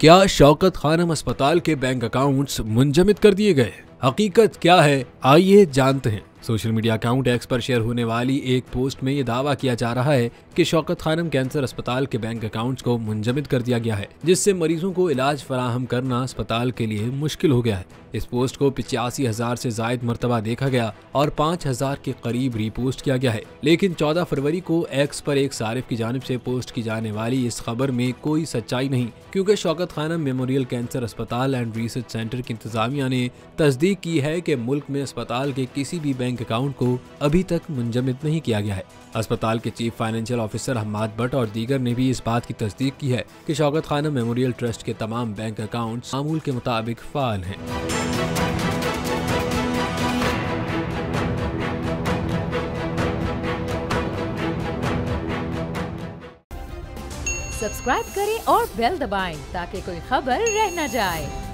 क्या शौकत खानम अस्पताल के बैंक अकाउंट्स मुंजमद कर दिए गए? हकीकत क्या है, आइए जानते हैं। सोशल मीडिया अकाउंट एक्स पर शेयर होने वाली एक पोस्ट में ये दावा किया जा रहा है कि शौकत खानम कैंसर अस्पताल के बैंक अकाउंट्स को मुंजमद कर दिया गया है, जिससे मरीजों को इलाज फराहम करना अस्पताल के लिए मुश्किल हो गया है। इस पोस्ट को 85,000 से जायद मरतबा देखा गया और 5,000 के करीब रीपोस्ट किया गया है। लेकिन 14 फरवरी को एक्स पर एक सारिफ की जानिब से पोस्ट की जाने वाली इस खबर में कोई सच्चाई नहीं, क्योंकि शौकत खानम मेमोरियल कैंसर अस्पताल एंड रिसर्च सेंटर की इंतजामिया ने तस्दीक की है कि मुल्क में अस्पताल के किसी भी बैंक अकाउंट को अभी तक मुंजमद नहीं किया गया है। अस्पताल के chief financial officer Hammad Bhatt और दीगर ने भी इस बात की तस्दीक की है कि शौकत खानम मेमोरियल ट्रस्ट के तमाम बैंक अकाउंट्स मामूल के मुताबिक फाल हैं। सब्सक्राइब करें और बेल दबाएं ताकि कोई खबर रह न जाए।